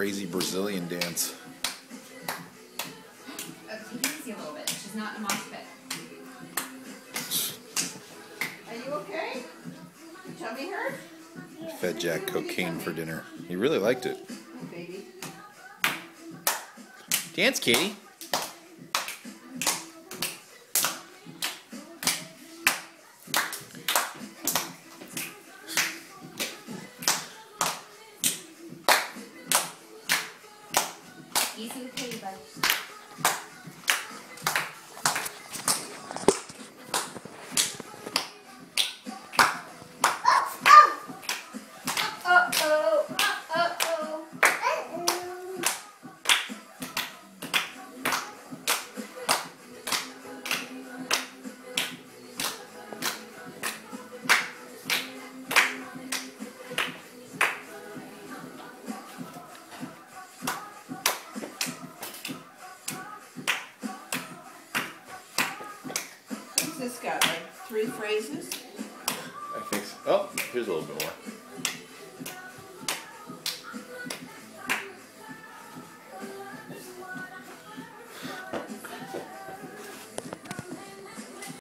crazy Brazilian dance. Take it easy a little bit. She's not in a mosh pit. Are you okay? Your tummy hurt? Fed Jack cocaine for dinner. He really liked it. Oh, baby. Dance, kitty. Easy with kitty, bud. What's this got? Like 3 phrases? I think so. Oh, here's a little bit more.